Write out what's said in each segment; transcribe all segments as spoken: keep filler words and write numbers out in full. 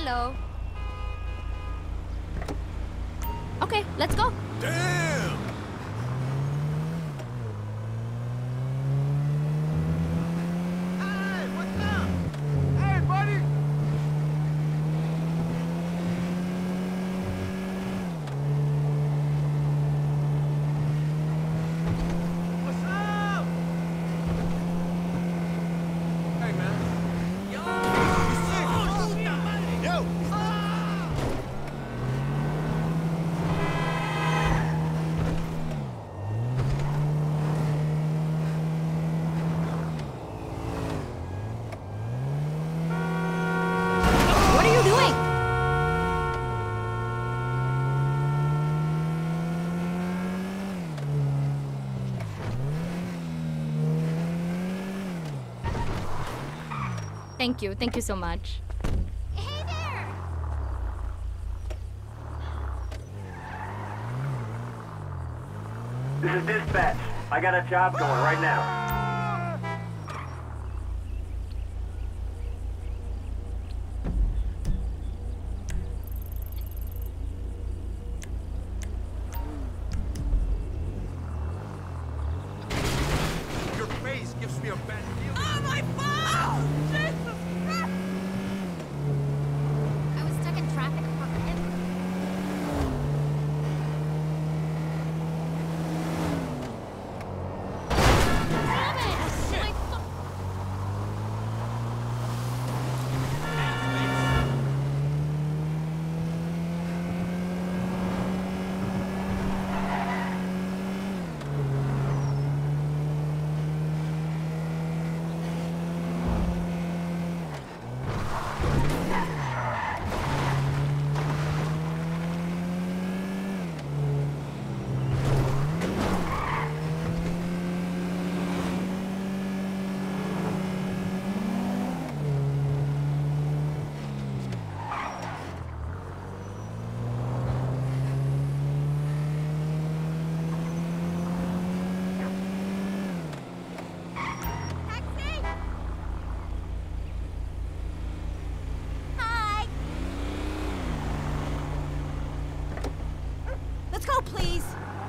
Hello. Okay, let's go. Damn! Hey, what's up? Hey, buddy! What's up? Hey, man. Yo! Yo! What are you doing? Thank you. Thank you so much. Hey there! This is dispatch. I got a job going right now. Your face gives me a bad feeling. Oh, my phone! Jesus Christ! I was stuck in traffic for forever. Damn it! My phone. Taxi! Hi! Let's go, please!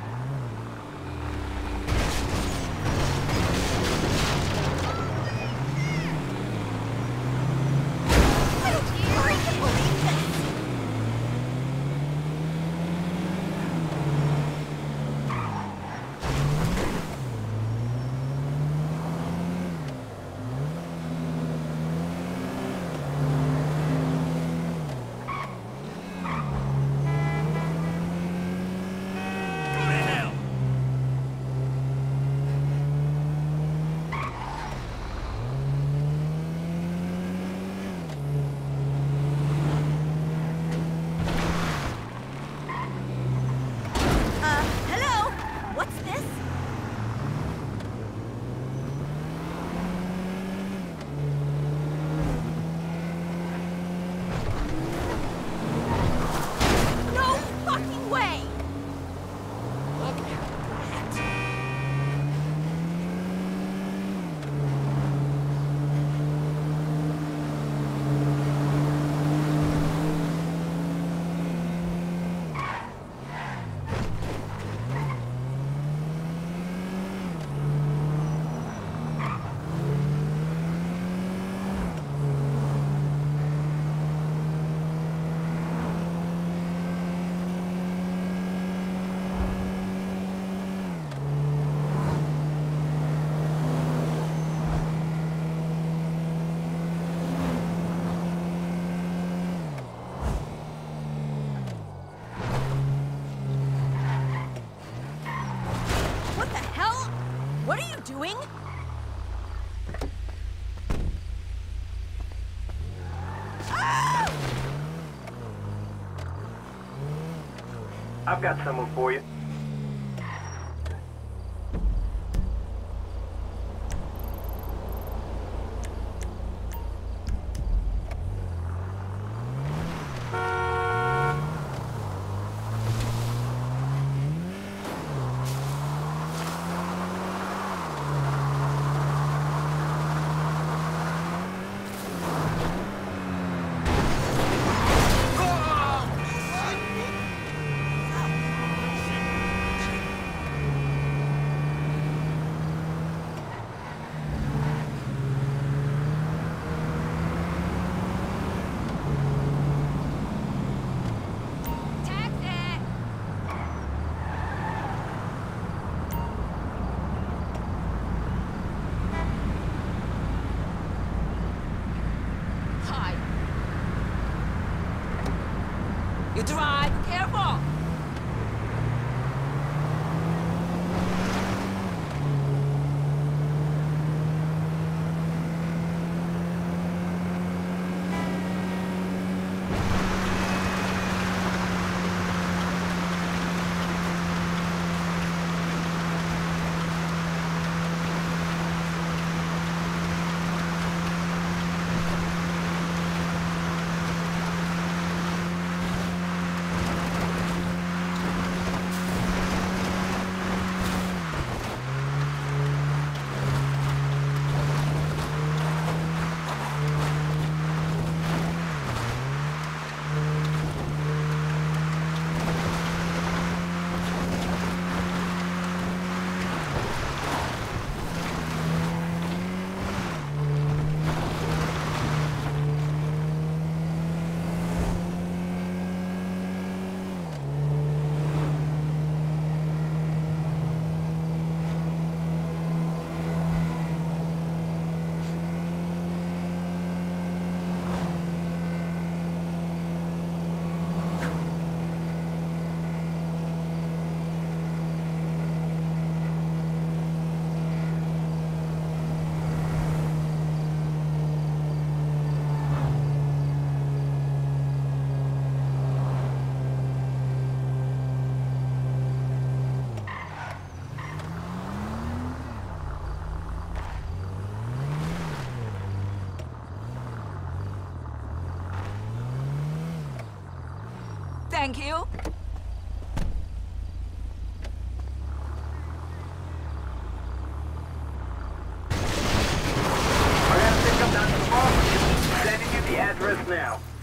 I don't believe this! Uh, hello? What's this? No fucking way! Look at that. What the hell? What are you doing? Ah! I've got someone for you. You drive careful. Thank you. I gotta pick up that tomorrow. Sending you the address now.